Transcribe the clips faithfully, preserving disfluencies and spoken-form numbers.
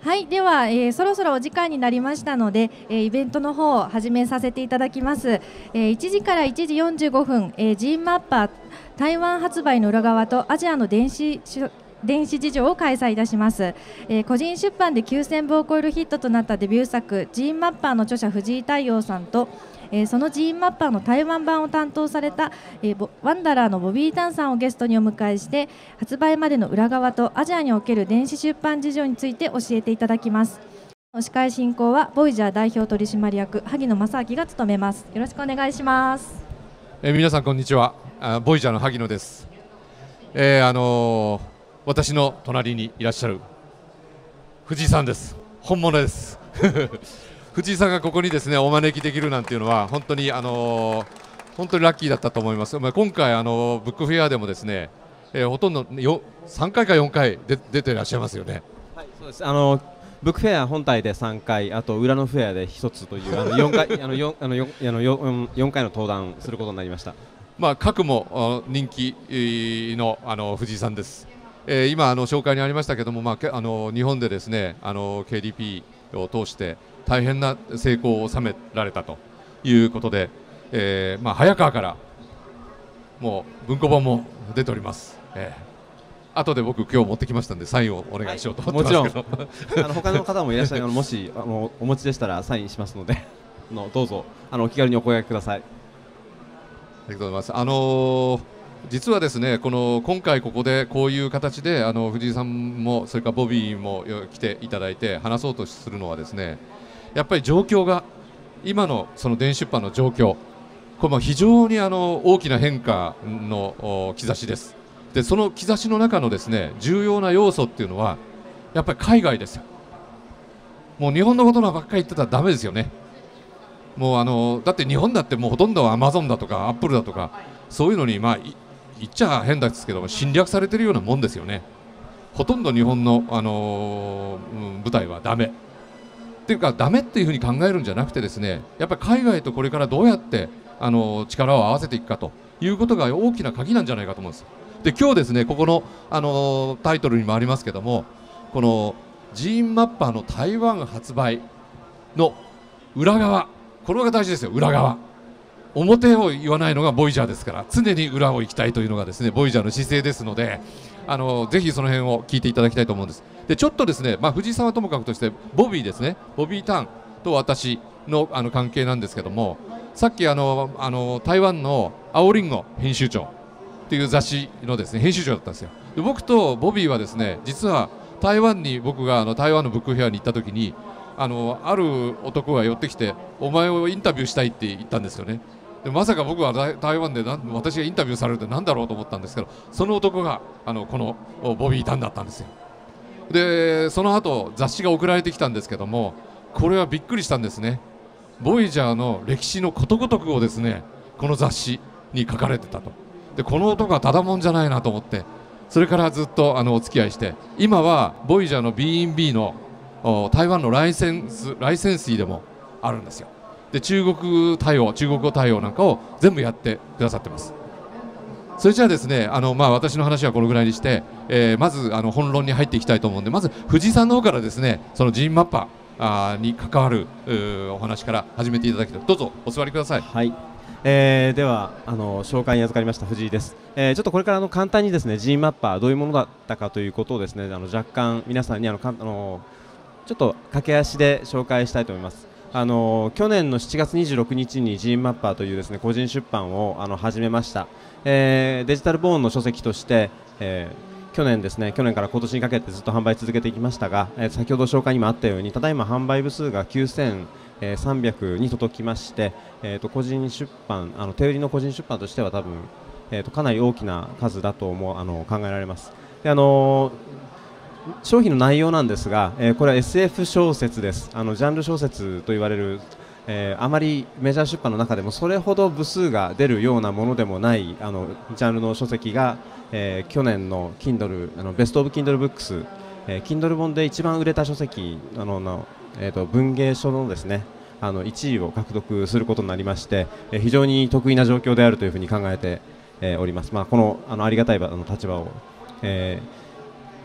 はい、では、えー、そろそろお時間になりましたので、えー、イベントの方を始めさせていただきます。えー、いちじからいちじよんじゅうごふん、えー、ジーンマッパー台湾発売の裏側とアジアの電子電子事情を開催いたします。えー、個人出版できゅうせんぶを超えるヒットとなったデビュー作ジーンマッパーの著者藤井太陽さんと、えー、そのジーンマッパーの台湾版を担当された、えー、ワンダラーのボビー・タンさんをゲストにお迎えして発売までの裏側とアジアにおける電子出版事情について教えていただきます。司会進行はボイジャー代表取締役萩野正明が務めます。よろしくお願いします。 えー、皆さんこんにちは。あボイジャーの萩野です。えー、あのー、私の隣にいらっしゃる藤井さんです。本物です。藤井さんがここにですねお招きできるなんていうのは本当にあのー、本当にラッキーだったと思います。まあ、今回あのー、ブックフェアでもですね、えー、ほとんどよさんかいかよんかいで出ていらっしゃいますよね。 はい、そうです。あのーブックフェア本体でさんかい、あと裏のフェアでひとつというあのよんかいあのよんあのよんあのよんよんかいの登壇することになりました。 まあ各も人気のあの藤井さんです。えー、今あの紹介にありましたけども、まああの日本でですねあの ケーディーピー を通して大変な成功を収められたということで、えー、まあ早川からもう文庫本も出ております。えー後で僕今日持ってきましたんでサインをお願いしようと思ってますけど、 はい、もちろんあの他の方もいらっしゃるのでもしあのお持ちでしたらサインしますのでのどうぞあのお気軽にお声掛けください。ありがとうございます。あのー、実はですねこの今回ここでこういう形であの藤井さんもそれからボビーも来ていただいて話そうとするのはですねやっぱり状況が今のその電子出版の状況これも非常にあの大きな変化の兆しです。でその兆しの中のですね重要な要素っていうのはやっぱり海外ですよ。もう日本のことばっかり言ってたらダメですよね。もうあのだって日本だってもうほとんどアマゾンだとかアップルだとかそういうのにまあ言っちゃ変ですけども侵略されてるようなもんですよね。ほとんど日本の、あのーうん、舞台はダメっていうかダメっていうふうに考えるんじゃなくてですねやっぱり海外とこれからどうやって、あのー、力を合わせていくかということが大きな鍵なんじゃないかと思うんです。で今日ですねここの、あのー、タイトルにもありますけどもこのジーンマッパーの台湾発売の裏側これが大事ですよ。裏側表を言わないのがボイジャーですから常に裏を行きたいというのがですねボイジャーの姿勢ですので、あのー、ぜひその辺を聞いていただきたいと思うんです。でちょっとですね、まあ、藤井さんはともかくとしてボビーですねボビー・タンと私 の, あの関係なんですけどもさっきあのあの台湾の青リンゴ編集長っていう雑誌のですね編集長だったんですよ。で僕とボビーはですね実は台湾に僕があの台湾のブックフェアに行った時にあのある男が寄ってきてお前をインタビューしたいって言ったんですよね。でまさか僕は台湾でな私がインタビューされるってなんだろうと思ったんですけどその男があのこのボビー・タンだったんですよ。でその後雑誌が送られてきたんですけどもこれはびっくりしたんですね。ボイジャーの歴史のことごとくをですねこの雑誌に書かれてたと。でこの男はただもんじゃないなと思ってそれからずっとあのお付き合いして今はボイジャーの ビーインビー の台湾のライセンスライセンシーでもあるんですよ。で中国対応中国語対応なんかを全部やってくださってます。それじゃあですねあの、まあ、私の話はこのぐらいにして、えー、まずあの本論に入っていきたいと思うんでまず藤井さんの方からですねそのジーンマッパーに関わるお話から始めていただきたい。どうぞお座りください。 はい、えー、ではあの紹介に預かりました藤井です。えー、ちょっとこれからの簡単にですね ジーンマッパーどういうものだったかということをですねあの若干皆さんにあのかあのちょっと駆け足で紹介したいと思います。あの去年のしちがつにじゅうろくにちにジーンマッパーというですね個人出版をあの始めました。えー、デジタルボーンの書籍として、えー、去年ですね去年から今年にかけてずっと販売続けていきましたが、えー、先ほど紹介にもあったようにただいま販売部数がきゅうせんさんびゃくに届きまして、えー、と個人出版あの手売りの個人出版としては多分、えー、とかなり大きな数だと思うあの考えられます。であのー商品の内容なんですが、えー、これは エスエフ 小説です。あのジャンル小説と言われる、えー、あまりメジャー出版の中でもそれほど部数が出るようなものでもないあのジャンルの書籍が、えー、去年の Kindle あのベストオブ Kindle ブックス、えー、Kindle 本で一番売れた書籍あのの、えー、と文芸書のですねあのいちいを獲得することになりまして、えー、非常に得意な状況であるというふうに考えて、えー、おります。まあ、この、あのありがたいあの立場を、えー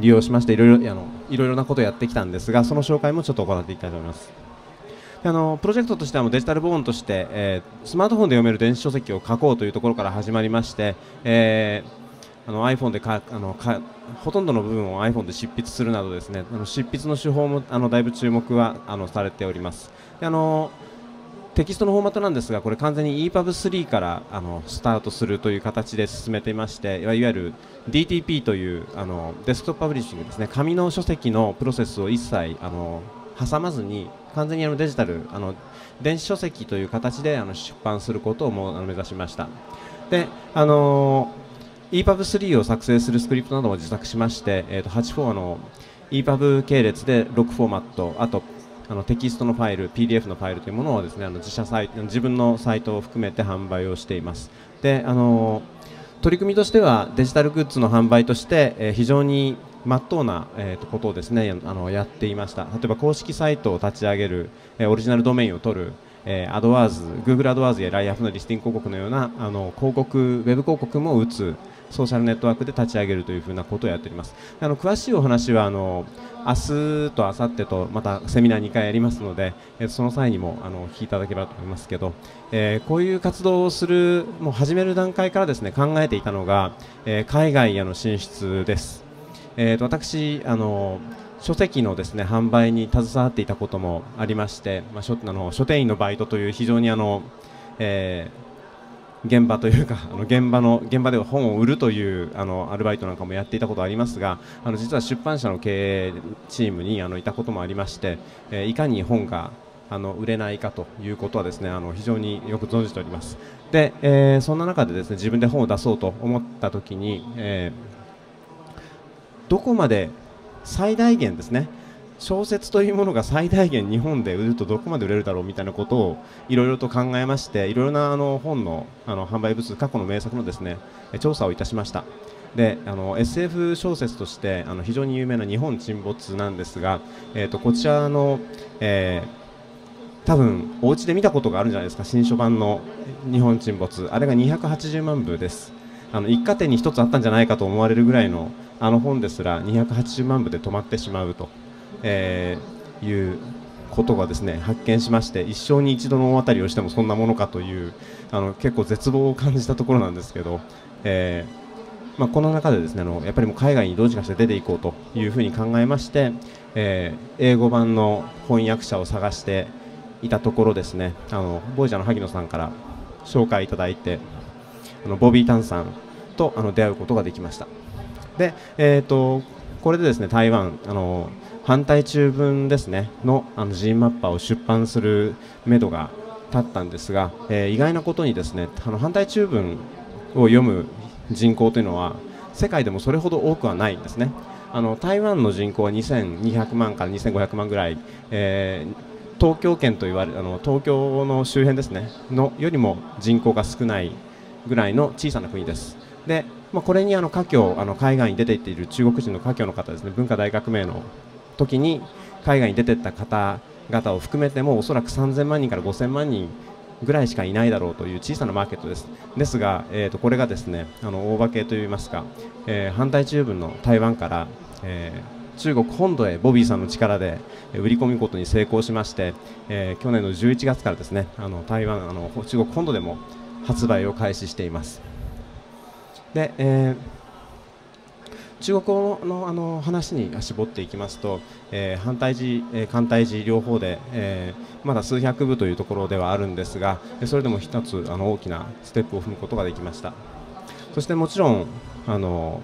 利用しましていろいろあのいろいろなことをやってきたんですが、その紹介もちょっと行っていきたいと思います。あのプロジェクトとしてはもうデジタルボーンとして、えー、スマートフォンで読める電子書籍を書こうというところから始まりまして、えー、あの iPhone でかあのかほとんどの部分を iPhone で執筆するなどですね、あの執筆の手法もあのだいぶ注目はあのされております。であのテキストのフォーマットなんですが、これ完全に イーパブスリー からあのスタートするという形で進めていまして、いわゆる ディーティーピー というあのデスクトップパブリッシングですね、紙の書籍のプロセスを一切あの挟まずに完全にあのデジタルあの電子書籍という形であの出版することをもうあの目指しました。であの イーパブスリー を作成するスクリプトなども自作しまして、えー、とはちフォーあの イーパブ 系列でろくフォーマット、あとあのテキストのファイル、ピーディーエフ のファイルというものをですね、あの自社サイト、自分のサイトを含めて販売をしています。であの取り組みとしてはデジタルグッズの販売として、えー、非常に真っ当な、えー、とことをですねあのやっていました。例えば公式サイトを立ち上げる、えー、オリジナルドメインを取る、えー、アドワーズ、Google アドワーズやライアフのリスティング広告のようなあの広告、ウェブ広告も打つソーシャルネットワークで立ち上げるというふうなことをやっております。あの詳しいお話はあの明日と明後日とまたセミナーにかいやりますので、えー、その際にもあのお聞きいただければと思いますけど、えー、こういう活動をするもう始める段階からですね考えていたのが、えー、海外への進出です。えー、と私あの書籍のですね販売に携わっていたこともありまして、まあ、書あの書店員のバイトという非常にあの、えー、現場というかあの現場の現場では本を売るというあのアルバイトなんかもやっていたことありますが、あの実は出版社の経営チームにあのいたこともありまして、えー、いかに本があの売れないかということはですねあの非常によく存じております。で、えー、そんな中でですね自分で本を出そうと思ったときに、えーどこまで最大限ですね、小説というものが最大限日本で売るとどこまで売れるだろうみたいなことをいろいろと考えまして、いろいろなあの本のあの販売部数、過去の名作のですね調査をいたしました。であの エスエフ 小説としてあの非常に有名な日本沈没なんですが、えー、とこちらの、えー、多分お家で見たことがあるんじゃないですか、新書版の日本沈没、あれがにひゃくはちじゅうまんぶです。あの一家庭に一つあったんじゃないかと思われるぐらいのあの本ですらにひゃくはちじゅうまんぶで止まってしまうと、えー、いうことがですね発見しまして、一生に一度の大当たりをしてもそんなものかというあの結構絶望を感じたところなんですけど、えーまあ、この中でですねあのやっぱりもう海外にどうにかして出ていこうというふうに考えまして、えー、英語版の翻訳者を探していたところですね、あのボイジャーの萩野さんから紹介いただいて、あのボビー・タンさんとあの出会うことができました。で、えー、とこれでですね台湾あの反対中文ですねのあのジーンマッパーを出版するめどが立ったんですが、えー、意外なことにですねあの反対中文を読む人口というのは世界でもそれほど多くはないんですね。あの台湾の人口はにせんにひゃくまんからにせんごひゃくまんぐらい、えー、東京圏といわれるあの東京の周辺ですねのよりも人口が少ないぐらいの小さな国です。でまあ、これにあの華僑あの海外に出ていっている中国人の華僑の方ですね、文化大革命の時に海外に出ていった方々を含めてもおそらくさんぜんまんにんからごせんまんにんぐらいしかいないだろうという小さなマーケットです。ですが、えー、とこれがですねあの大化けといいますか、えー、反対中文の台湾から、えー、中国本土へボビーさんの力で売り込むことに成功しまして、えー、去年のじゅういちがつからですねあの台湾あの中国本土でも発売を開始しています。でえー、中国語 の, あの話に絞っていきますと、えー、反対字、えー、簡体字両方で、えー、まだ数百部というところではあるんですが、それでも一つあの大きなステップを踏むことができました。そしてもちろんあの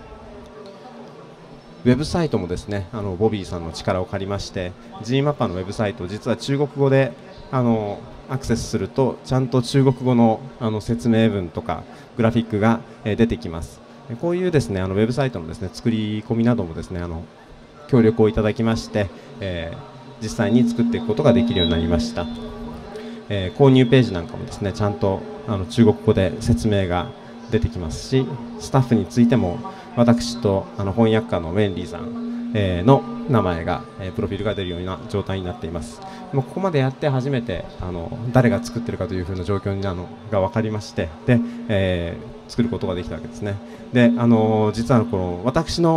ウェブサイトもですねあのボビーさんの力を借りまして、 ジーマッパー のウェブサイト、実は中国語であのアクセスするとちゃんと中国語 の, あの説明文とかグラフィックが、えー、出てきます。こういうですねあのウェブサイトのですね作り込みなどもですねあの協力をいただきまして、えー、実際に作っていくことができるようになりました。えー、購入ページなんかもですねちゃんとあの中国語で説明が出てきますし、スタッフについても私とあの翻訳家のウェンリーさん、えー、の名前が、えー、プロフィールが出るような状態になっています。もうここまでやって初めてあの誰が作っているかというふうな状況になるのが分かりまして、で、えー、作ることができたわけですね。であの実はこの私の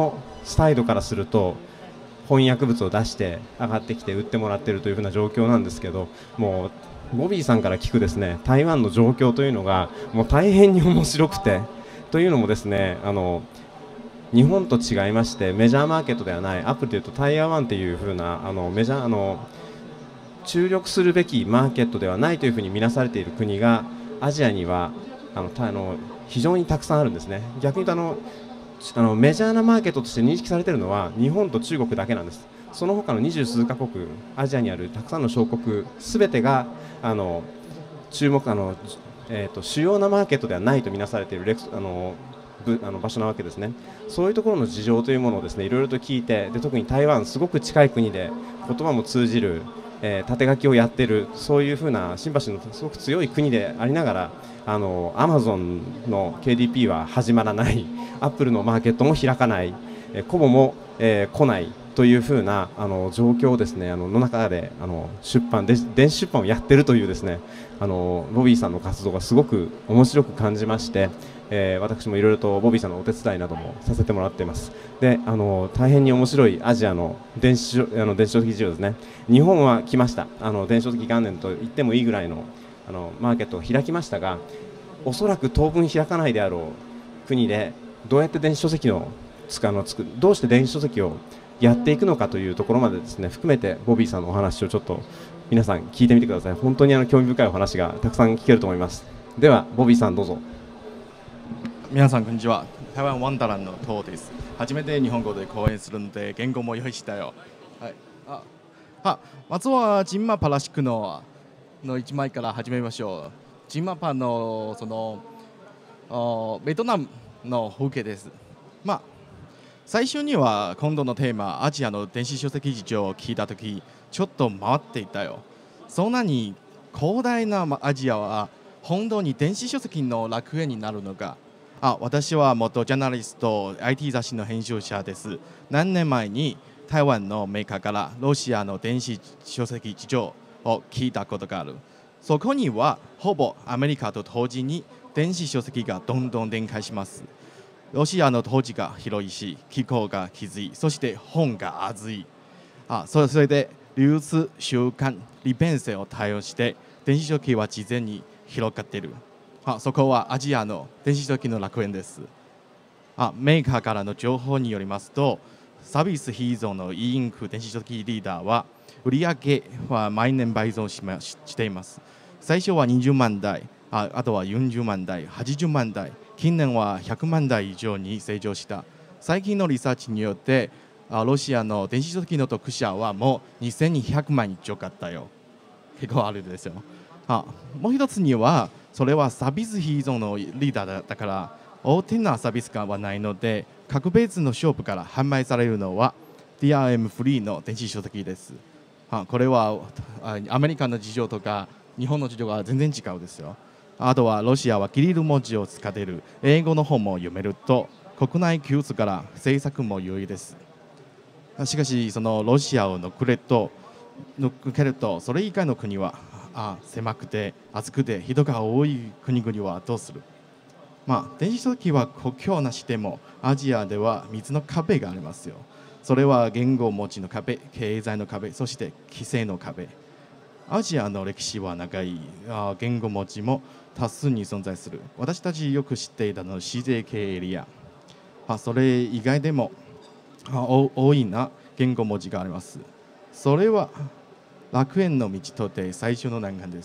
サイドからすると翻訳物を出して上がってきて売ってもらっているというふうな状況なんですけど、もうボビーさんから聞くですね台湾の状況というのがもう大変に面白くて、というのもですねあの日本と違いましてメジャーマーケットではない、アップルでいうとタイヤワンというふうなあのメジャーあの注力するべきマーケットではないというふうに見なされている国がアジアにはあのたあの非常にたくさんあるんですね。逆に言うとあのあのメジャーなマーケットとして認識されているのは日本と中国だけなんです。その他の二十数カ国アジアにあるたくさんの小国すべてがあの注目あの、えー、と主要なマーケットではないと見なされているレクあのあの場所なわけですね。そういうところの事情というものをですねいろいろと聞いて、で特に台湾すごく近い国で言葉も通じる、えー、縦書きをやっている、そういうふうなシンパシーのすごく強い国でありながら、あのアマゾンの ケーディーピー は始まらない、アップルのマーケットも開かない、えー、コボも、えー、来ないというふうなあの状況をですねあのの中であの出版で電子出版をやっているというですねあのボビーさんの活動がすごく面白く感じまして、えー、私もいろいろとボビーさんのお手伝いなどもさせてもらっています。であの大変に面白いアジアの電子あの電子書籍事情ですね。日本は来ました、あの電子書籍元年と言ってもいいぐらいのあのマーケットを開きましたが、おそらく当分開かないであろう国でどうやって電子書籍のつあのつくどうして電子書籍をやっていくのかというところまでですね含めてボビーさんのお話をちょっと皆さん聞いてみてください。本当にあの興味深いお話がたくさん聞けると思います。ではボビーさんどうぞ。 皆さんこんにちは。台湾ワンダランのトウです。初めて日本語で講演するので言語も用意したよ。はい。あ、あまずはジンマパらしくのの一枚から始めましょう。ジンマパのそのベトナムの風景です。まあ最初には今度のテーマアジアの電子書籍事情を聞いたときちょっと回っていたよ。そんなに広大なアジアは本当に電子書籍の楽園になるのか。あ、私は元ジャーナリスト アイティー 雑誌の編集者です。何年前に台湾のメーカーからロシアの電子書籍事情を聞いたことがある。そこにはほぼアメリカと同時に電子書籍がどんどん展開します。ロシアの土地が広いし気候がきつい、そして本が熱い。あ、それで流通習慣利便性を対応して電子書籍は事前に広がっている。あ、そこはアジアの電子書籍の楽園です。あ、メーカーからの情報によりますとサービス非依存の e インク電子書籍リーダーは売上は毎年倍増しまししています。最初はにじゅうまんだい、あ、あとはよんじゅうまんだい、はちじゅうまんだい、近年はひゃくまんだい以上に成長した。最近のリサーチによってロシアの電子書籍の読者はもうにせんにひゃくまん以上かったよ。結構あるですよ。あ、もう一つにはそれはサービス非依存のリーダーだから大手なサービス感はないので各別のショップから販売されるのは ディーアールエム フリーの電子書籍です。あ、これはアメリカの事情とか日本の事情が全然違うですよ。あとはロシアはキリル文字を使っている英語の本も読めると国内技術から制作も容易です。しかしそのロシアを抜けると抜けるとそれ以外の国はあ狭くて暑くて人が多い国々はどうする。まあ電子書籍は国境なしでもアジアではみっつの壁がありますよ。それは言語持ちの壁、経済の壁、そして規制の壁。アジアの歴史は長い。あ、言語持ちも多数に存在する。私たちよく知っていたのは市税系エリア。あ、それ以外でもあ多いな言語文字があります。それは楽園の道とて最初の難関です。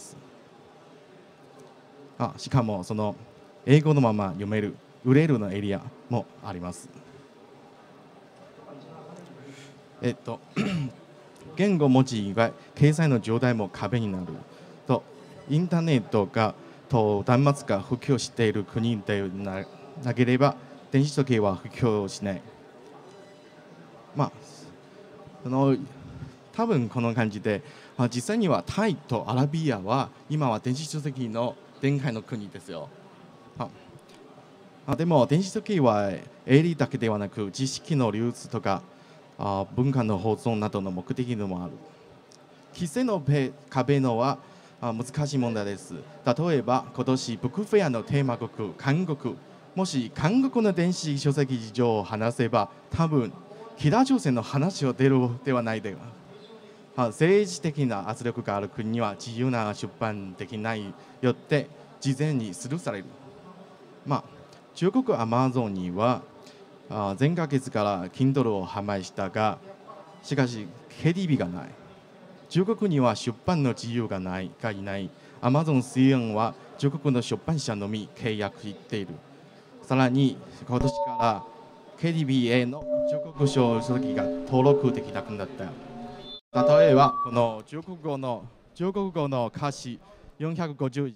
あ、しかもその英語のまま読める売れるのエリアもあります。えっと言語文字以外経済の状態も壁になるとインターネットがと端末が普及している国でななければ電子書籍は普及しない。まあその多分この感じで実際にはタイとアラビアは今は電子書籍の展開の国ですよ。あでも電子書籍は営利だけではなく知識の流通とかあ文化の保存などの目的でもある。規制の壁のはあ難しい問題です。例えば今年ブックフェアのテーマ国韓国、もし韓国の電子書籍事情を話せば多分北朝鮮の話を出るではないで政治的な圧力がある国には自由な出版できないよって事前にスルーされる。まあ、中国アマゾンには前ヶ月から Kindle を販売したが、しかし ケーディービー がない。中国には出版の自由がないがいない。アマゾン水運は中国の出版社のみ契約している。さらに今年から ケーディービー への中国書書籍が登録できなくなった。例えばこの中国語の中国語の歌詞よんひゃくごじゅう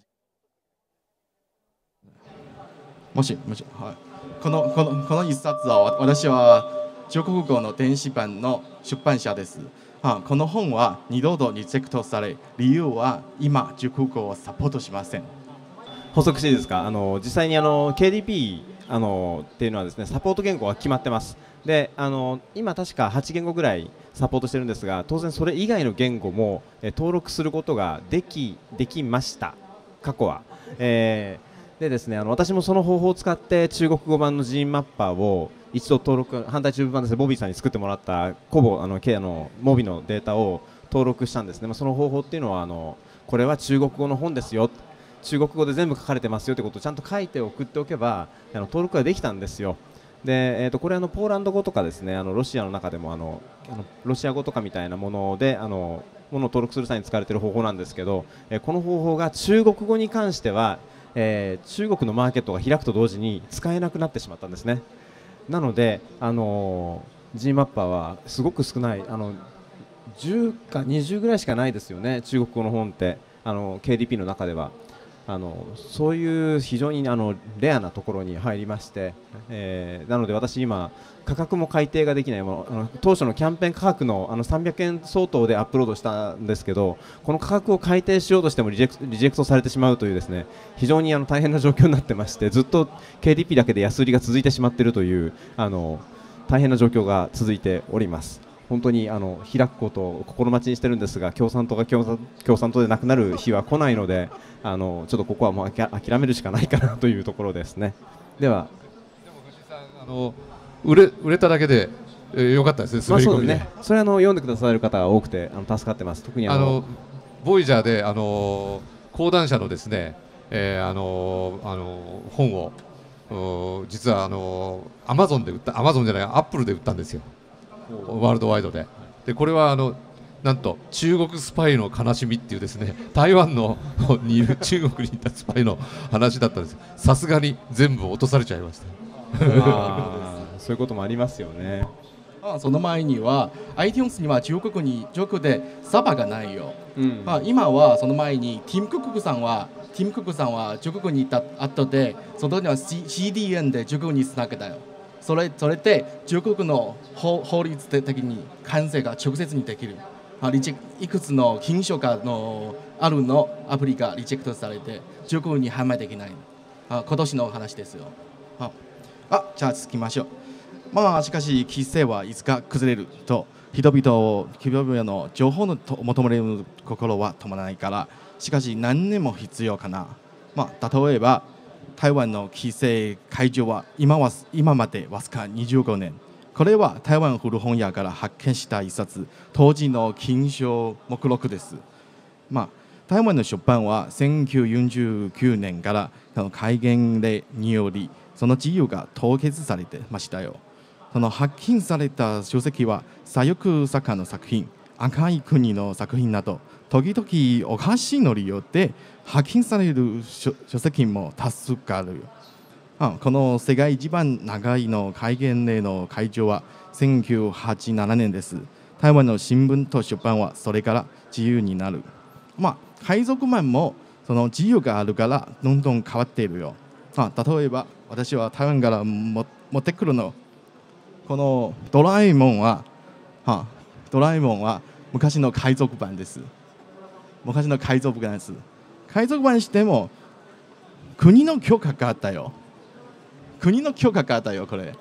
もしもし、はい、このこのこの一冊は私は中国語の電子版の出版社です。はこの本は二度とリジェクトされ、理由は今中国語をサポートしません。 補足していいですか。あの実際にあの ケーディーピー あのっていうのはですね、サポート言語が決まってます。であの今確かはち言語ぐらいサポートしてるんですが、当然それ以外の言語もえ登録することができできました過去は、えー、でですねあの私もその方法を使って中国語版のジーンマッパーを一度登録、反対中部版ですね、ボビーさんに作ってもらったコボあのあのモビのデータを登録したんですね。まあ、その方法っていうのはあのこれは中国語の本ですよ、中国語で全部書かれてますよということをちゃんと書いて送っておけばあの登録ができたんですよ。でえー、とこれあのポーランド語とかですね、あのロシアの中でもあのあのロシア語とかみたいなものであのものを登録する際に使われている方法なんですけど、えー、この方法が中国語に関しては、えー、中国のマーケットが開くと同時に使えなくなってしまったんですね。なので、あのー、ジーマッパーはすごく少ない、あのじゅうかにじゅうぐらいしかないですよね、中国語の本ってあの ケーディーピー の中では。あのそういう非常にあのレアなところに入りまして、えー、なので私今価格も改定ができないもの、あの当初のキャンペーン価格のあのさんびゃくえん相当でアップロードしたんですけど、この価格を改定しようとしてもリジェクト、リジェクトされてしまうというですね非常にあの大変な状況になってまして、ずっと ケーディーピー だけで安売りが続いてしまっているというあの大変な状況が続いております。本当にあの開くことを心待ちにしてるんですが、共産党が共産、共産党でなくなる日は来ないので、あのちょっとここはもう諦めるしかないかなというところですね。では、 でも藤井さん、あの売れ売れただけで、えー、よかったですね。滑り込みで。まあ、そうですね。 それはあの読んでくださる方が多くてあの助かってます。特にあのあのボイジャーであの講談社のですね、えー、あのあの本を実はあのアマゾンで売った、アマゾンじゃないアップルで売ったんですよ。ワールドワイドで。でこれはあのなんと中国スパイの悲しみっていうですね、台湾のにいる中国にいたスパイの話だったんです。さすがに全部落とされちゃいました。 あそういうこともありますよね。 あその前には iTunes には中国に中国でサーバーがないよ、うんまあ、今はその前にティム・クックさんはティム・クックさんは中国に行った後でその時は シーディーエヌ で中国につなげたよ。それそれで中国の法法律的に関税が直接にできる。リジェいくつの禁書がのあるのアプリがリジェクトされて中国に販売できない。あ今年の話ですよ。ああじゃあ続きましょう。まあしかし規制はいつか崩れると人々を人々の情報の求める心は止まらないから、しかし何年も必要かな。まあ例えば台湾の規制解除は 今, は今までわずかにじゅうごねん。これは台湾古本屋から発見した一冊、当時の金賞目録です。まあ、台湾の出版はせんきゅうひゃくよんじゅうきゅうねんから戒厳令によりその自由が凍結されてましたよ。その発見された書籍は左翼作家の作品、赤い国の作品など時々おかしいのによって発見される 書, 書籍も多数あるよ。あこの世界一番長いの戒厳令の解除はせんきゅうひゃくはちじゅうななねんです。台湾の新聞と出版はそれから自由になる。まあ海賊版もその自由があるからどんどん変わっているよ。あ例えば私は台湾からも持ってくるのこのドラえもんは、はドラえもんは昔の海賊版です。昔の海賊版です。海賊版しても国の許可があったよ。国の許可があったよこれ。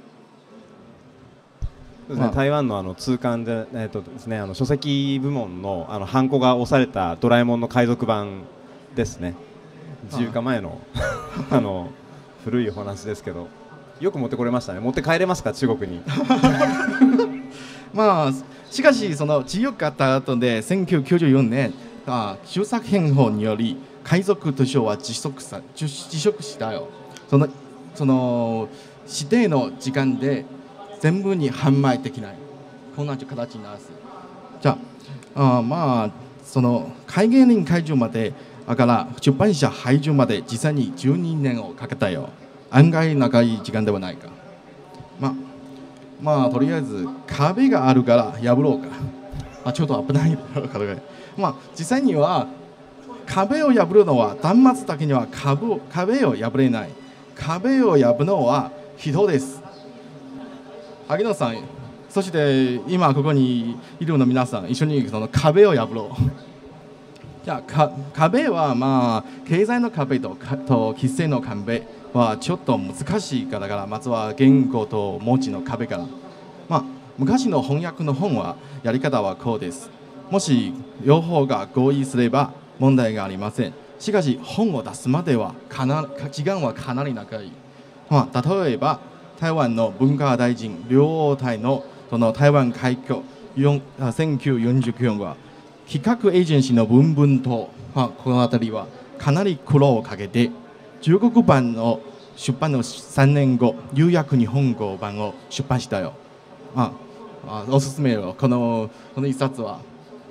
そうですね、台湾のあの通関で、えーとですね、あの書籍部門のあのハンコが押されたドラえもんの海賊版ですね。自由化前のあの古いお話ですけど、よく持ってこれましたね。持って帰れますか中国に。 まあしかしその強かった後でせんきゅうひゃくきゅうじゅうよねんあ旧作変法により海賊図書は辞職さ辞職したよ。そのその指定の時間で全部に販売できないこんな形になる。じゃあ、あまあその会芸人解除までだから出版社排除まで実際にじゅうにねんをかけたよ。案外長い時間ではないか。まあまあとりあえず壁があるから破ろうか。あちょっと危ないまあ実際には壁を破るのは端末だけには壁壁を破れない。壁を破るのは人です。萩野さん、そして今ここにいるの皆さん一緒にその壁を破ろう。じゃあ壁はまあ経済の壁とと規制の壁はちょっと難しいからからまずは言語と文字の壁から。まあ昔の翻訳の本はやり方はこうです。もし両方が合意すれば問題がありません。しかし本を出すまではかな時間はかなり長い。まあ、例えば台湾の文化大臣両隊のその台湾海峡せんきゅうひゃくよんじゅうきゅうねんは企画エージェンシーの文文と、まあ、この辺りはかなり苦労をかけて中国版の出版のさんねんごようやく日本語版を出版したよ。ああおすすめよこのこの一冊は。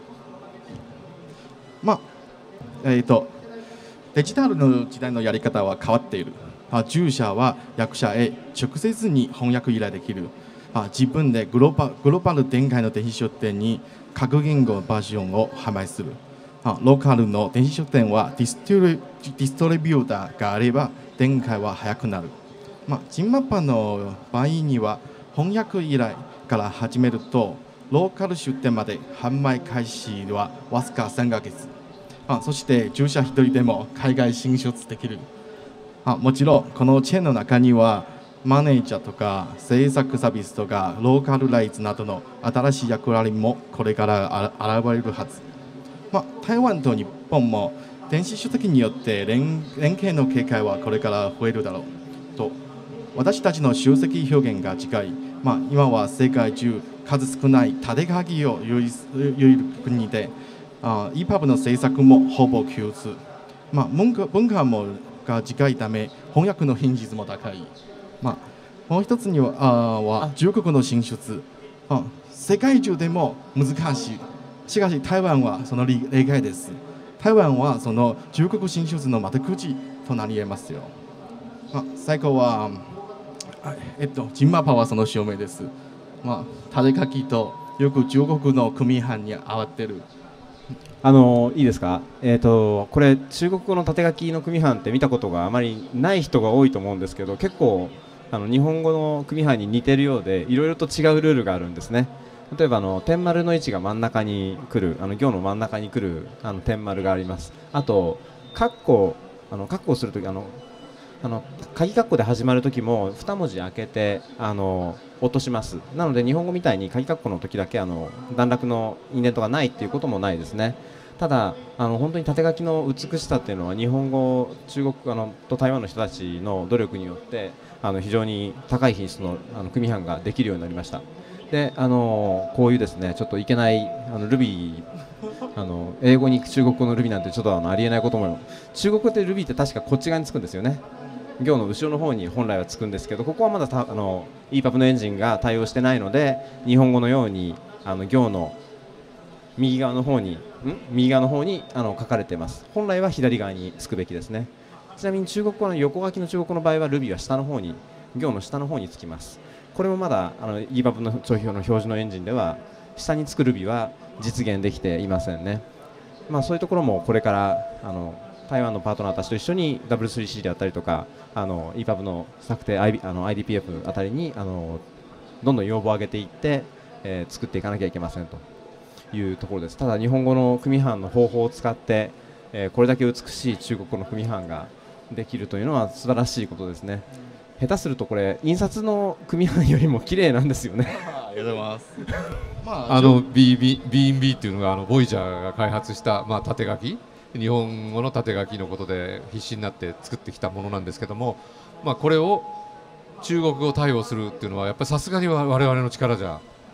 まあえっ、ー、とデジタルの時代のやり方は変わっている。従者は役者へ直接に翻訳依頼できる。自分でグローバル、グローバル展開の電子書店に各言語バージョンを販売する。ローカルの電子書店はディストリ、ディストリビューターがあれば展開は早くなる。まあ、ジンマッパの場合には翻訳依頼から始めるとローカル出店まで販売開始はわずかさんかげつ。あそして従者一人でも海外進出できる。あもちろんこのチェーンの中にはマネージャーとか制作サービスとかローカルライツなどの新しい役割もこれから現れるはず。まあ、台湾と日本も電子書籍によって連連携の警戒はこれから増えるだろうと。私たちの集積表現が近い、まあ、今は世界中数少ない縦書きを有いる国であ イーパブ の制作もほぼ共通、まあ、文化文化もが近いため翻訳の品質も高い、まあ、もう一つにはあは中国の進出あ世界中でも難しい。しかし台湾はその例外です。台湾はその中国進出の窓口となり得ますよ。まあ、最後はえっとジンマパはその証明です。まあ、縦書きとよく中国の組版に合わってる。 あのいいですか、えー、とこれ中国語の縦書きの組版って見たことがあまりない人が多いと思うんですけど結構あの日本語の組版に似てるようでいろいろと違うルールがあるんですね。例えばあの点丸の位置が真ん中に来るあの行の真ん中に来るあの点丸があります。あと括弧あの括弧するときあのあの鍵括弧で始まるときもに文字開けてあの落とします。なので日本語みたいに鍵括弧の時だけあの段落のインデントがないっていうこともないですね。ただあの本当に縦書きの美しさっていうのは日本語中国あのと台湾の人たちの努力によってあの非常に高い品質のあの組版ができるようになりました。であのこういうですねちょっといけないあのルビーあの英語に中国語のルビーなんてちょっとあのありえないことも中国語ってルビーって確かこっち側につくんですよね。行の後ろの方に本来はつくんですけどここはまだたあの イーパブ のエンジンが対応してないので日本語のようにあの行の右側の方にん右側の方にあの書かれています。本来は左側につくべきですね。ちなみに中国語の横書きの中国語の場合はルビーは下の方に行の下の方につきます。これもまだあの イーパブ の帳票の表示のエンジンでは下につくルビーは実現できていませんね。まあ、そういうところもこれからあの台湾のパートナーたちと一緒に ダブリュースリーシー であったりとかあの イーパブ の策定 アイビー あの アイディーピーエフ あたりにあのどんどん要望を上げていって、えー、作っていかなきゃいけませんというところです。ただ日本語の組版の方法を使って、えー、これだけ美しい中国語の組版ができるというのは素晴らしいことですね。下手するとこれ印刷の組版よりも綺麗なんですよね。 ありがとうございます。 まあ、あの ビービー ビーインビー っていうのがあのボイジャーが開発した、まあ、縦書き日本語の縦書きのことで必死になって作ってきたものなんですけども、まあ、これを中国語対応するっていうのはやっぱりさすがに我々の力じゃ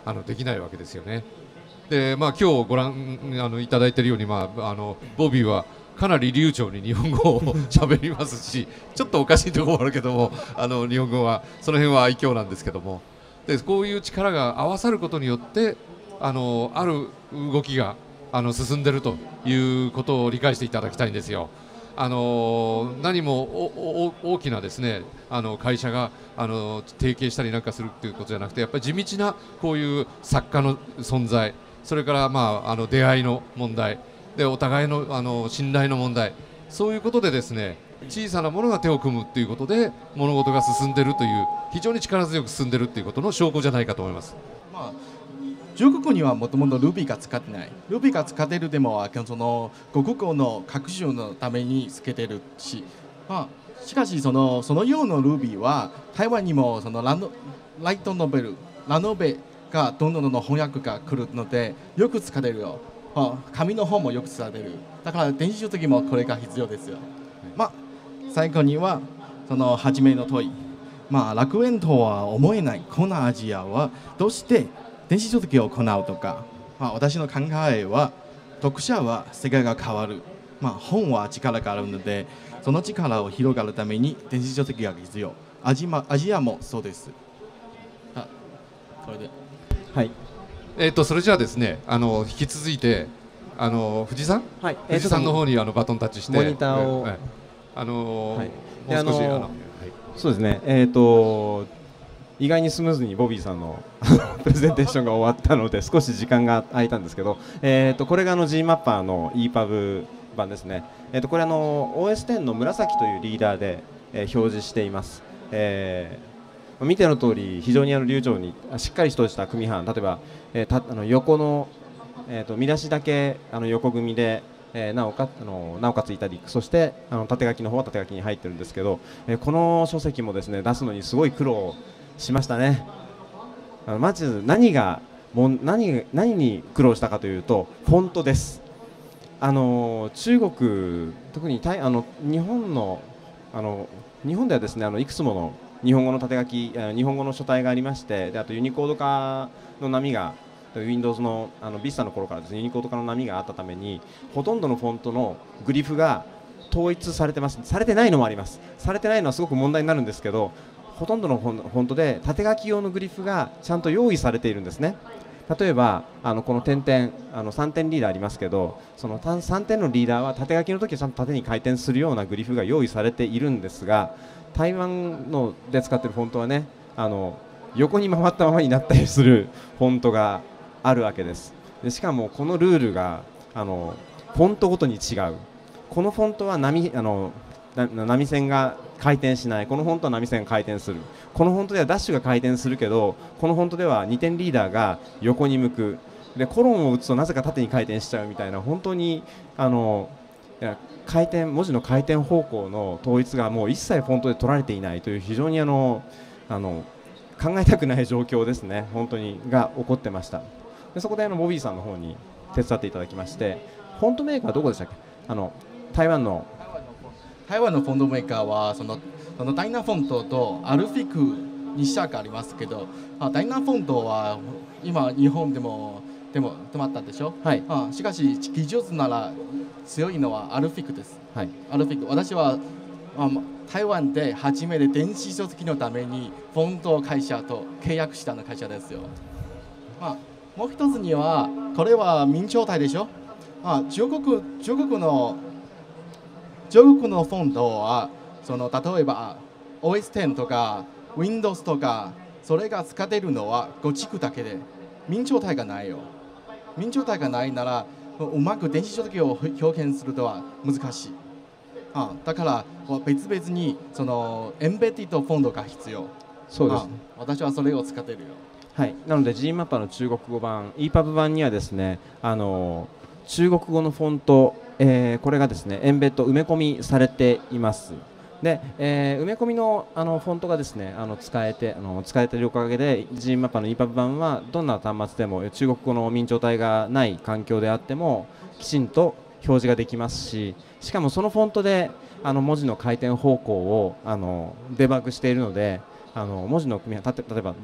あのできないわけですよね。で、まあ、今日ご覧あのいただいているように、まあ、あのボビーはかなり流暢に日本語を喋りますし、ちょっとおかしいところもあるけども、あの日本語はその辺は愛嬌なんですけども、でこういう力が合わさることによってあのある動きがあの進んでいるということを理解していただきたいんですよ。あの何もおお大きなですねあの会社があの提携したりなんかするということじゃなくて、やっぱり地道なこういう作家の存在、それから、まあ、あの出会いの問題で、お互いの、あの信頼の問題、そういうことでですね小さなものが手を組むということで物事が進んでいるという、非常に力強く進んでいるということの証拠じゃないかと思います。 まあ中国にはもともと Ruby が使ってない。Ruby が使っているでもその国語の学習のためにつけてるし、まあ、しかしそのそのような Ruby は台湾にもそのラノライトノベルラノベがどんどんどんどん翻訳が来るのでよく使ってるよ。紙の方もよく使ってる。だから電子書籍もこれが必要ですよ。まあ最後にはその初めの問い、まあ楽園とは思えない東南アジアはどうして電子書籍を行うとか、まあ、私の考えは読者は世界が変わる、まあ、本は力があるのでその力を広がるために電子書籍が必要。アジア、アジアもそうです。あ、これで、 はい、 えー、とそれじゃあですねあの引き続いてあの藤井さん、はい、藤井さんの方にあのバトンタッチしてモニターを、 はい、あのーはい、 もう少しあのー、 そうですね、えーと意外にスムーズにボビーさんのプレゼンテーションが終わったので少し時間が空いたんですけど、えー、とこれがあの G マッパーの イーパブ 版ですね。えー、とこれあの オーエステン の紫というリーダーで、えー、表示しています。えー、見ての通り非常にあの流暢にしっかりとした組版、例えば、えー、たあの横の、えー、と見出しだけあの横組みで、えー、なおかあのなおかつイタリック、そしてあの縦書きの方は縦書きに入ってるんですけど、えー、この書籍もですね出すのにすごい苦労しましたね。あのまず何がも何何に苦労したかというとフォントです。あの中国、特にあの日本のあの日本ではですねあのいくつもの日本語の縦書き日本語の書体がありまして、であとユニコード化の波が Windows のあの Vista の頃からですねユニコード化の波があったためにほとんどのフォントのグリフが統一されてます。されてないのもあります。されてないのはすごく問題になるんですけど、ほとんどのフォントで縦書き用のグリフがちゃんと用意されているんですね。例えばあのこの点々あのさんてんリーダーありますけど、そのさんてんのリーダーは縦書きの時はちゃんと縦に回転するようなグリフが用意されているんですが、台湾ので使っているフォントはねあの横に回ったままになったりするフォントがあるわけです。でしかもこのルールがあのフォントごとに違う。このフォントは波あの波線が回転しない、このフォントは波線が回転する、このフォントではダッシュが回転するけどこのフォントではにてんリーダーが横に向く、でコロンを打つとなぜか縦に回転しちゃうみたいな、本当にあのいや回転文字の回転方向の統一がもう一切フォントで取られていないという非常にあのあの考えたくない状況ですね、本当にが起こってました。でそこであのボビーさんの方に手伝っていただきまして、フォントメーカーはどこでしたっけ、あの台湾の台湾のフォントメーカーはそのそのダイナフォントとアルフィクに社がありますけど、あダイナフォントは今日本でもでも止まったでしょ、はい、あしかし技術なら強いのはアルフィクです、はい、アルフィク私はあ台湾で初めて電子書籍のためにフォント会社と契約したの会社ですよ。あもう一つにはこれは明朝体でしょ、あ中国中国の中国のフォントはその例えば オーエステン とか Windows とかそれが使っているのはご地区だけで明朝体がないよ。明朝体がないならうまく電子書籍を表現するとは難しい。あだから別々にそのエンベディッドフォントが必要。 そうです、ね、 私はそれを使っているよ。 はい、なので G マッパーの中国語版 イーパブ 版にはですねあの中国語のフォント、えー、これがですねエンベッド埋め込みされています。で、えー、埋め込みのあのフォントがですねあの使えてあの使えているおかげで G マッパーの イーパブ 版はどんな端末でも中国語の明朝体がない環境であってもきちんと表示ができますし、しかもそのフォントであの文字の回転方向をあのデバッグしているので、あの文字の組み合わせ、例えば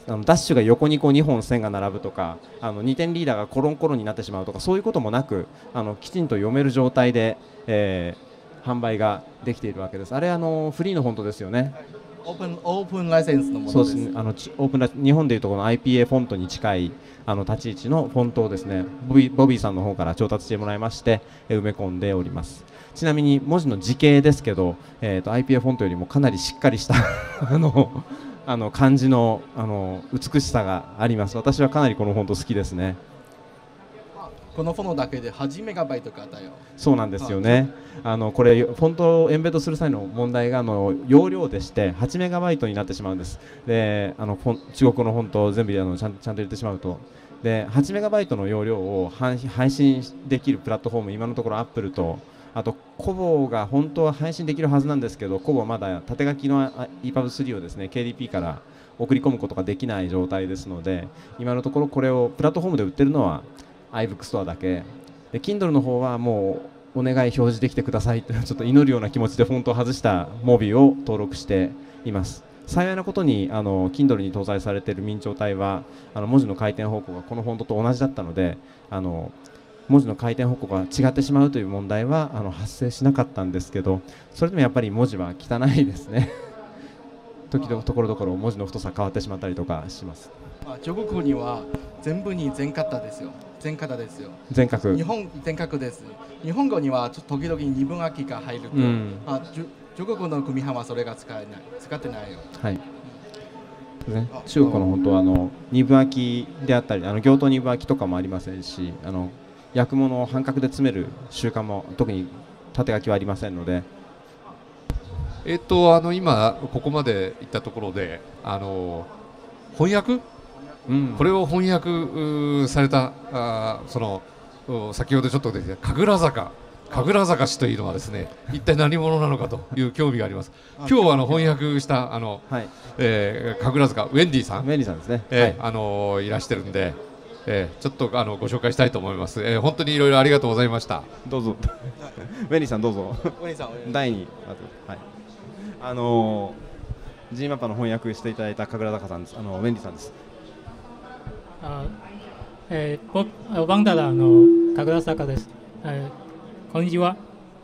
あのダッシュが横にこうにほん線が並ぶとか、あのにてんリーダーがコロンコロンになってしまうとか、そういうこともなく、あのきちんと読める状態で、えー、販売ができているわけです。あれあのフリーのフォントですよね。 オープンオープンライセンスのものです。 そうですね。あのオープンラ日本でいうとこの アイピーエー フォントに近いあの立ち位置のフォントをですね、ボビー、ボビーさんの方から調達してもらいまして、え埋め込んでおります。ちなみに文字の字形ですけど、えー、と アイピーエー フォントよりもかなりしっかりしたあのあの漢字のあの美しさがあります。私はかなりこのフォント好きですね。 このフォントだけではちメガバイトかだよ。 そうなんですよね。あのこれフォントをエンベッドする際の問題があの容量でしてはちメガバイトになってしまうんです。で、あのフォン中国のフォントを全部あのちゃん、ちゃんと入れてしまうと、ではちメガバイトの容量を配信できるプラットフォーム、今のところアップルとあとコボが本当は配信できるはずなんですけど、コボはまだ縦書きの イーパブスリー をですね ケーディーピー から送り込むことができない状態ですので、今のところこれをプラットフォームで売ってるのは iBook ストアだけで、 Kindle の方はもうお願い表示できてくださいってちょっと祈るような気持ちでフォントを外したモビを登録しています。幸いなことにあの Kindle に搭載されている明朝体はあの文字の回転方向がこのフォントと同じだったので、あの文字の回転方向が違ってしまうという問題はあの発生しなかったんですけど、それでもやっぱり文字は汚いですね時々ところどころ文字の太さ変わってしまったりとかします。 あ、中国には全部に全型ですよ。全型ですよ。 全角。 日本全角です。日本語には時々二分空きが入ると、うん、あ中国の組版はそれが使えない、使ってないよ。 はい。ね、中国の本当はあの二分空きであったり、あの行頭二分空きとかもありませんし、あの訳物を半角で詰める習慣も特に縦書きはありませんので。 えっとあの今ここまでいったところで、あの翻訳、うん、これを翻訳されたあその先ほどちょっと出てきた神楽坂神楽坂氏というのはですね、一体何者なのかという興味があります。今日あの翻訳したあの、はい、えー、神楽坂ウェンディさん、 ウェンディさんですね、 えーはい、あのいらしてるんで、えー、ちょっとあのご紹介したいと思います。えー、本当にいろいろありがとうございました。 どうぞウェンディさんどうぞウェンディさんだいに、はい、あのー、G マッパの翻訳していただいた神楽坂さんです。あのウェンディさんです。 あ、えー、僕ワンダラーの神楽坂です。えーこんにちは。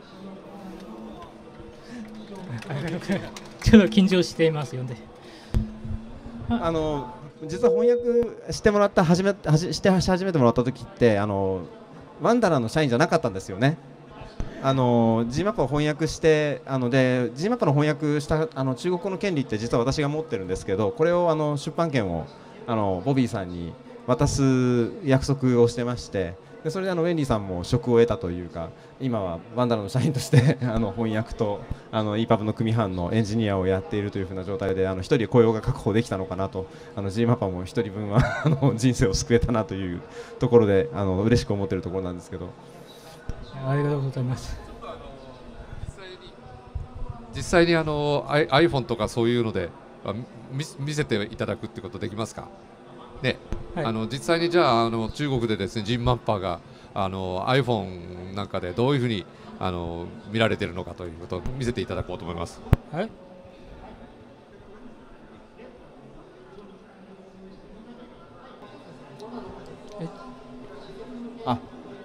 ちょっと緊張していますよね。 あの実は翻訳してもらった始めはじして始めてもらった時ってあのワンダラーの社員じゃなかったんですよね。あの G マップを翻訳してあので G マップの翻訳したあの中国語の権利って実は私が持ってるんですけど、これをあの出版権をあのボビーさんに渡す約束をしてまして。でそれであのウェンディさんも職を得たというか、今はワンダラの社員としてあの翻訳とあの イーパブ の組版のエンジニアをやっているというふうな状態で、あのひとり雇用が確保できたのかなと、あの G マッパもひとりぶんはあの人生を救えたなというところであの嬉しく思っているところなんですけど。 ありがとうございます。 実際にあの iPhone とかそういうので見, 見せていただくってことできますかね。はい、あの実際にじゃあ、あの中国でですね、ジンマッパーがあの iPhone なんかでどういうふうにあの見られているのかということを見せていただこうと思います。はい、 あ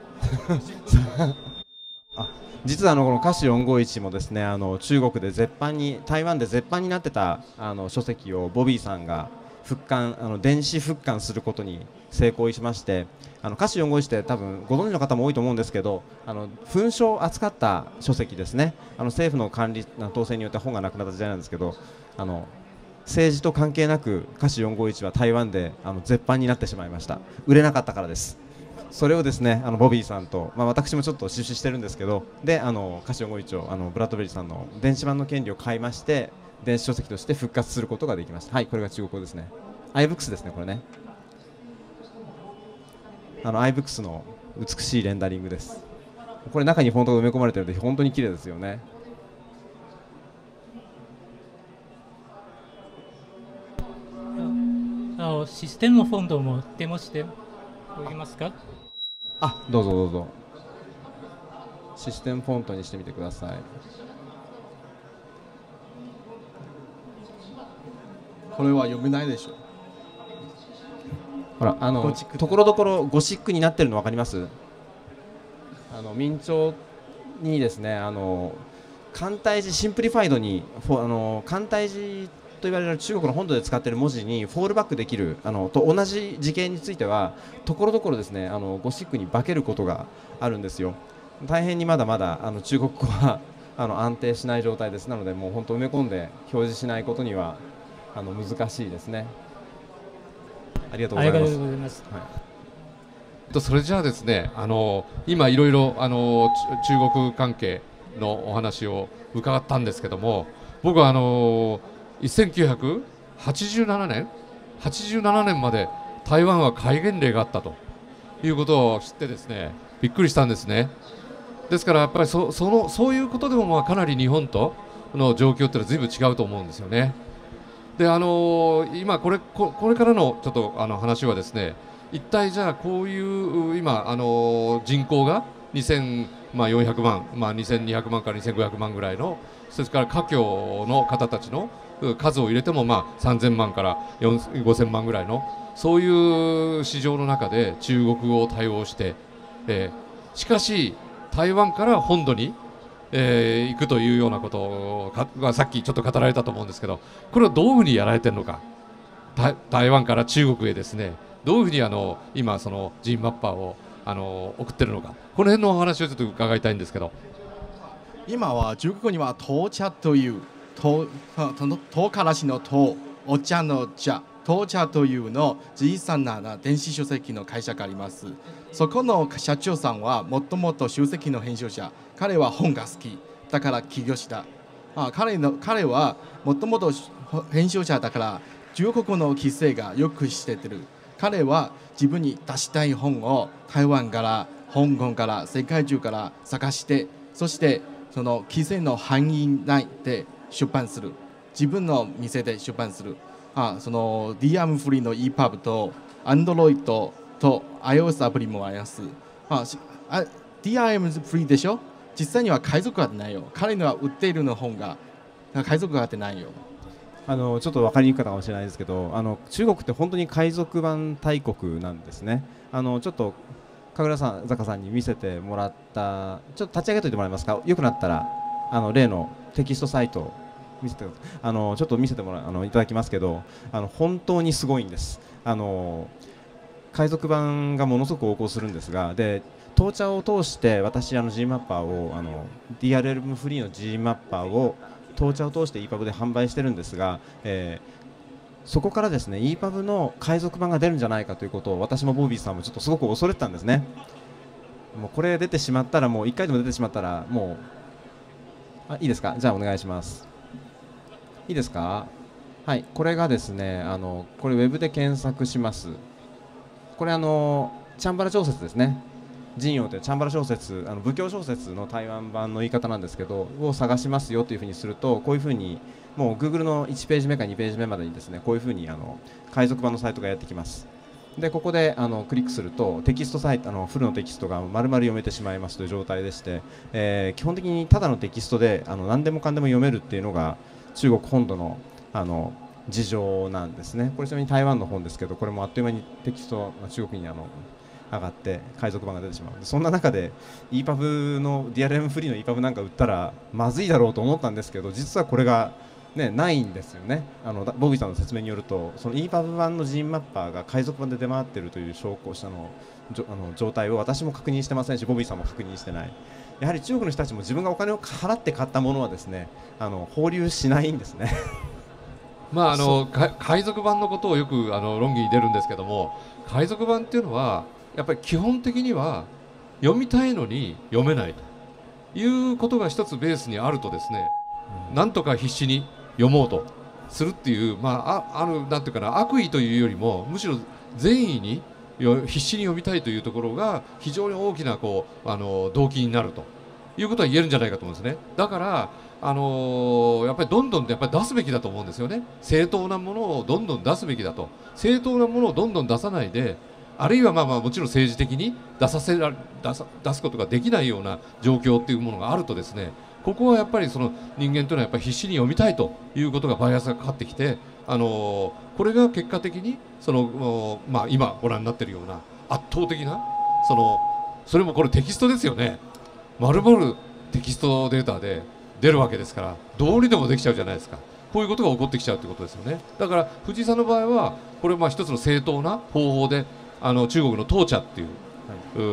あ実はあのこのカシオよんごいちもですね、あの中国で絶版に台湾で絶版になってたあの書籍をボビーさんが復刊あの電子復刊することに成功しまして、あのカシオよんごいちって多分ご存知の方も多いと思うんですけど、あの紛書を扱った書籍ですね。あの政府の管理統制によって本がなくなった時代なんですけど、あの政治と関係なくカシオよんごいちは台湾であの絶版になってしまいました。売れなかったからです。それをですね、あのボビーさんと、まあ、私もちょっと出資してるんですけど、であのカシオよんごいちをあのブラッドベリーさんの電子版の権利を買いまして、電子書籍として復活することができました。はい、これが中国語ですね。iBooks ですね、これね。あの iBooks の美しいレンダリングです。これ中にフォントが埋め込まれているので本当に綺麗ですよね。 あのシステムフォントもデモしておきますか？ あ、どうぞどうぞ。システムフォントにしてみてください。 これは読めないでしょ。 ほらあのところどころゴシックになってるの分かります？あの明朝にですね、あの簡体字シンプリファイドにフォあの簡体字と言われる中国の本土で使っている文字にフォールバックできるあのと同じ字形についてはところどころですね、あのゴシックに化けることがあるんですよ。大変にまだまだあの中国語はあの安定しない状態です。なのでもう本当埋め込んで表示しないことにはあの難しいですね。ありがとうございます。ありがとうございます。はい、 それじゃあですね、あの今いろいろあの中国関係のお話を伺ったんですけども、僕はあのせんきゅうひゃくはちじゅうななねんはちじゅうななねんまで台湾は戒厳令があったということを知ってですね、びっくりしたんですね。ですからやっぱり そ, そ, のそういうことでもまあかなり日本との状況っていうのは随分違うと思うんですよね。であの今これ こ, これからのちょっとあの話はですね、一体じゃあこういう今あの人口がにせんよんひゃくまん、まあ、にせんにひゃくまんからにせんごひゃくまんぐらいの、それから華僑の方たちの数を入れてもまあさんぜんまんからごせんまんぐらいのそういう市場の中で中国語を対応して、えー、しかし台湾から本土に、えー、行くというようなことがさっきちょっと語られたと思うんですけど、これをどういうふうにやられてるのか、台湾から中国へですねどういうふうにあの今そのジンマッパーをあの送ってるのか、この辺のお話をちょっと伺いたいんですけど。 今は中国には豆茶という唐辛子の唐、お茶の茶、豆茶というの小さな電子書籍の会社があります。そこの社長さんはもともと書籍の編集者、彼は本が好きだから起業した。あ 彼, の彼はもともと編集者だから中国の規制がよく知っている。彼は自分に出したい本を台湾から香港から世界中から探して、そしてその規制の範囲内で出版する。自分の店で出版する。あその ディーアールエム フリーの イーパブ と Android と iOS アプリもあります。ああ ディーアールエム フリーでしょ。実際には海賊がないよ。彼のは売っているの本が海賊があってないよ。 あのちょっと分かりにくかったかもしれないですけど、あの中国って本当に海賊版大国なんですね。あのちょっと神楽さん坂さんに見せてもらった、ちょっと立ち上げておいてもらえますか。よくなったらあの例のテキストサイト見せてあのちょっと見せてもらあのいただきますけど、あの本当にすごいんです。あの海賊版がものすごく横行するんですが、で豆茶を通して私あの G マッパーをあの ディーアールエム フリーの G マッパーを豆茶を通して イーパブ で販売してるんですが、えーそこからですね イーパブ の海賊版が出るんじゃないかということを私もボビーさんもちょっとすごく恐れてたんですね。もうこれ出てしまったらもういっかいでも出てしまったらもうあいいですか。じゃあお願いします。いいですか。はい、これがですねあのこれウェブで検索します。これあのチャンバラ小説ですね。陣王というチャンバラ小説、あの仏教小説の台湾版の言い方なんですけどを探しますよというふうにすると、こういうふうにもう Google のいちページ目かにページ目までにですねこういうふうにあの海賊版のサイトがやってきます。でここであのクリックするとテキストサイトあのフルのテキストが丸々読めてしまいますという状態でして、えー、基本的にただのテキストであの何でもかんでも読めるっていうのが中国本土のあの事情なんですね。これちなみに台湾の本ですけど、これもあっという間にテキストが中国にあの上がって海賊版が出てしまう。そんな中で イーパブ の ディーアールエム フリーの イーパブ なんか売ったらまずいだろうと思ったんですけど、実はこれがね、ないんですよね。あのボビーさんの説明によるとその イーパブ 版の G マッパーが海賊版で出回っているという証拠者のあの状態を私も確認してませんし、ボビーさんも確認してない。やはり中国の人たちも自分がお金を払って買ったものはですねあの放流しないんですね。 まああの海賊版のことをよくあの論議に出るんですけども、海賊版っていうのはやっぱり基本的には読みたいのに読めないということが一つベースにあるとですね、うん、なんとか必死に読もうとするっていう、まあ、あ, あるなんていうかな悪意というよりもむしろ善意に必死に読みたいというところが非常に大きなこうあの動機になるということは言えるんじゃないかと思うんですね。だからあのー、やっぱりどんどんやっぱり出すべきだと思うんですよね。正当なものをどんどん出すべきだと。正当なものをどんどん出さないで、あるいはまあまあもちろん政治的に出させら出さ出すことができないような状況っていうものがあるとですね、 ここはやっぱりその人間というのはやっぱり必死に読みたいということがバイアスがかかってきて、あのこれが結果的にその、まあ、今ご覧になっているような圧倒的なそのそれもこれテキストですよね。まるまるテキストデータで出るわけですから、どうにでもできちゃうじゃないですか。こういうことが起こってきちゃうということですよね。だから藤井さんの場合はこれまあ一つの正当な方法で、あの中国の当茶っていう、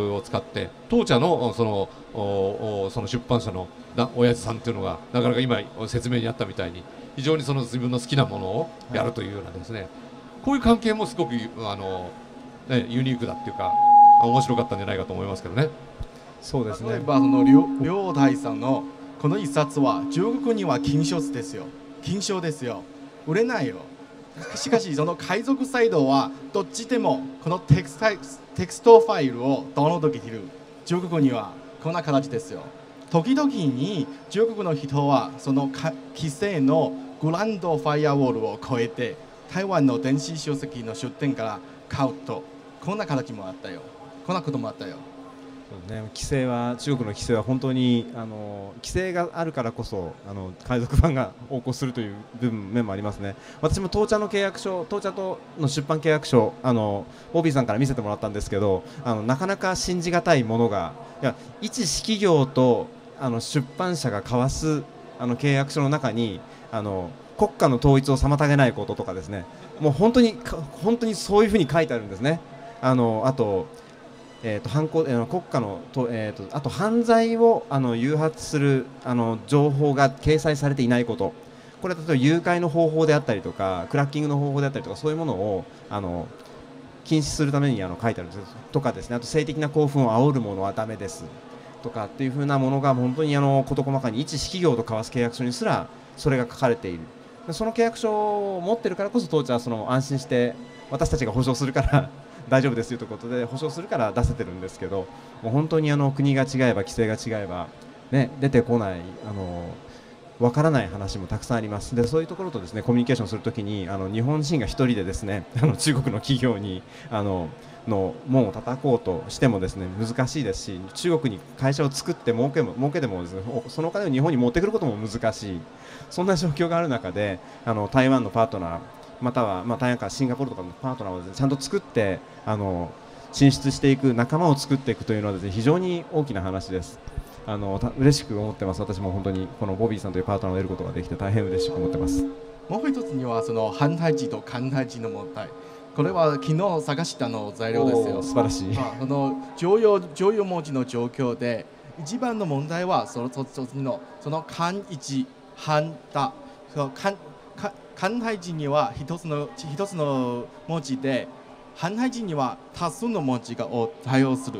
はい、を使って当茶のそのおその出版社のな親父さんっていうのがなかなか今説明にあったみたいに非常にその自分の好きなものをやるというようなですね、はい、こういう関係もすごくあの、ね、ユニークだっていうか面白かったんじゃないかと思いますけどね。 そうですね。 例えばその両両大さんのこの一冊は中国には禁書ですよ。禁書ですよ。売れないよ。しかしその海賊サイドはどっちでもこのテクスタイテクストファイルをダウンロードできる。中国にはこんな形ですよ。時々に中国の人はその規制のグランドファイアウォールを越えて台湾の電子書籍の出店から買うとこんな形もあったよ。こんなこともあったよ。 ね、規制は中国の規制は本当にあの規制があるからこそあの海賊版が横行するという部分面もありますね。私も当茶の契約書、当茶との出版契約書、あのオービーさんから見せてもらったんですけど、あのなかなか信じがたいものが、いや一式業とあの出版社が交わすあの契約書の中にあの国家の統一を妨げないこととかですね、もう本当に本当にそういうふうに書いてあるんですね。あのあとえー、と犯行えー、国家のと、えー、とあと犯罪をあの誘発するあの情報が掲載されていないこと、これは例えば誘拐の方法であったりとかクラッキングの方法であったりとかそういうものをあの禁止するためにあの書いてあるんですとかですね、あと性的な興奮を煽るものはダメですとかっていうふうなものが本当にあの事細かに一式業と交わす契約書にすらそれが書かれている。その契約書を持っているからこそ当社はその安心して私たちが保証するから大丈夫ですよということで保証するから出せてるんですけど、もう本当にあの国が違えば規制が違えば、ね、出てこないあのわからない話もたくさんあります。でそういうところとですねコミュニケーションするときにあの日本人が一人でですねあの中国の企業にあのの門を叩こうとしてもですね難しいですし、中国に会社を作って儲けも儲けてもですねそのお金を日本に持ってくることも難しい、そんな状況がある中であの台湾のパートナーまたは、まあ、台湾からシンガポールとかのパートナーを、ね、ちゃんと作ってあの進出していく仲間を作っていくというのはですね非常に大きな話です。あの嬉しく思ってます。私も本当にこのボビーさんというパートナーを得ることができて大変嬉しく思ってます。 もう一つにはその反対時と簡対時の問題、これは昨日探したの材料ですよ。 素晴らしい。 まあ、その常用常用文字の状況で一番の問題はそのそのその漢一反対、その漢簡体字には一つの一つの文字で反対字には多数の文字がを対応する。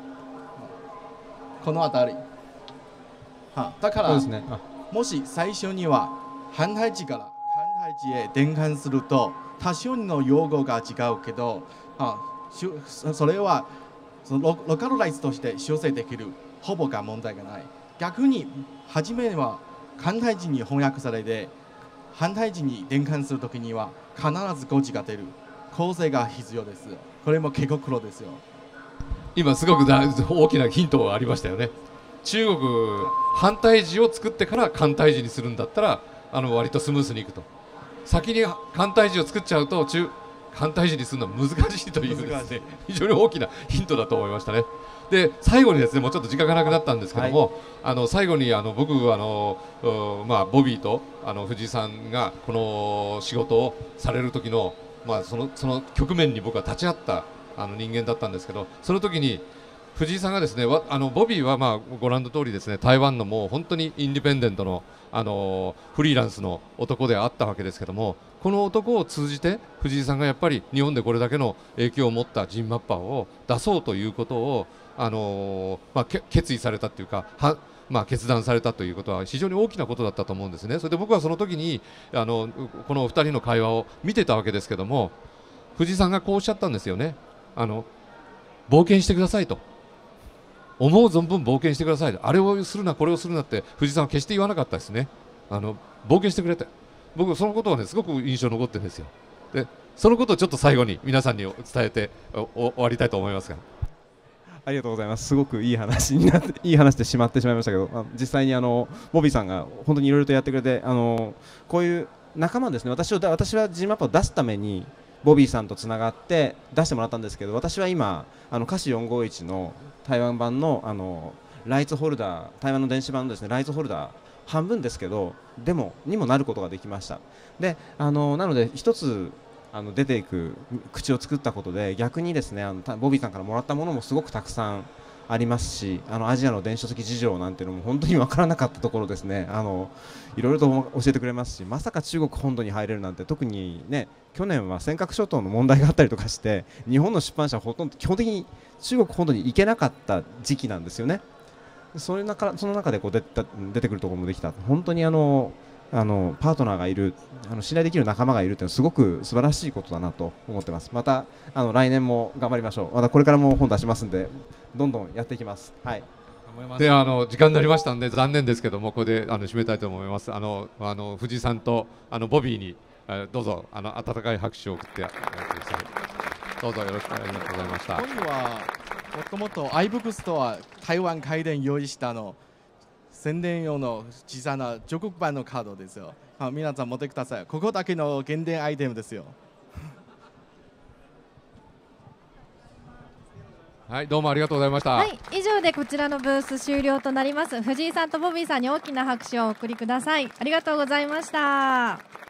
このあたり。はだから、ね、もし最初には反対字から簡体字へ転換すると多少の用語が違うけど、あそれはその ロ, ロカルライズとして修正できる。ほぼが問題がない。逆に初めは簡体字に翻訳されて反対字に転換するときには必ず語字が出る。構成が必要です。これも結構苦労ですよ。 今すごく大きなヒントがありましたよね。中国反対字を作ってから簡体字にするんだったらあの割とスムースにいくと、先に簡体字を作っちゃうと中簡体字にするのは難しいというですね非常に大きなヒントだと思いましたね。で最後にですねもうちょっと時間がなくなったんですけども、はい、あの最後にあの僕あの、まあ、ボビーとあの藤井さんがこの仕事をされる時の、まあ、そのその局面に僕は立ち会ったあの人間だったんですけど、その時に藤井さんがですねあのボビーはまあご覧の通りですね台湾のもう本当にインディペンデントの、あのフリーランスの男であったわけですけども、この男を通じて藤井さんがやっぱり日本でこれだけの影響を持ったジンマッパーを出そうということをあのーまあ、決意されたというかは、まあ、決断されたということは非常に大きなことだったと思うんですね。それで僕はその時にあのこのお二人の会話を見てたわけですけども、藤井さんがこうおっしゃったんですよね。あの冒険してくださいと、思う存分冒険してください、あれをするなこれをするなって藤井さんは決して言わなかったですね。あの冒険してくれて、僕そのことはねすごく印象に残ってるんですよ。でそのことをちょっと最後に皆さんに伝えてお終わりたいと思いますが。 ありがとうございます。すごくいい話になっていい話でしまってしまいましたけど、まあ、実際にあのボビーさんが本当にいろいろとやってくれて、あのこういう仲間ですね。私を私は G マップを出すためにボビーさんとつながって出してもらったんですけど、私は今あのカシよんごいちの台湾版のあのライツホルダー、台湾の電子版のですねライツホルダー半分ですけどでもにもなることができました。であのなので一つあの出ていく口を作ったことで逆にですねあのボビーさんからもらったものもすごくたくさんありますし、あのアジアの電子書籍事情なんていうのも本当に分からなかったところですね、あのいろいろと教えてくれますし、まさか中国本土に入れるなんて、特にね去年は尖閣諸島の問題があったりとかして日本の出版社はほとんど基本的に中国本土に行けなかった時期なんですよね。その中その中でこう出た出てくるところもできた、本当にあのあのパートナーがいる、あの信頼できる仲間がいるというのはすごく素晴らしいことだなと思ってます。またあの来年も頑張りましょう。またこれからも本出しますんでどんどんやっていきます。はい。 であの時間になりましたんで残念ですけども、ここであの締めたいと思います。あのあの藤井さんとあのボビーにえどうぞあの温かい拍手を送ってください。どうぞよろしくありがとうございました。 本にはもともと アイブック ストア台湾開店用意したの宣伝用の小さな中国版のカードですよ。あ、皆さん持ってください。ここだけの限定アイテムですよ。 はい、どうもありがとうございました。 はい、以上でこちらのブース終了となります。藤井さんとボビーさんに大きな拍手をお送りください。ありがとうございました。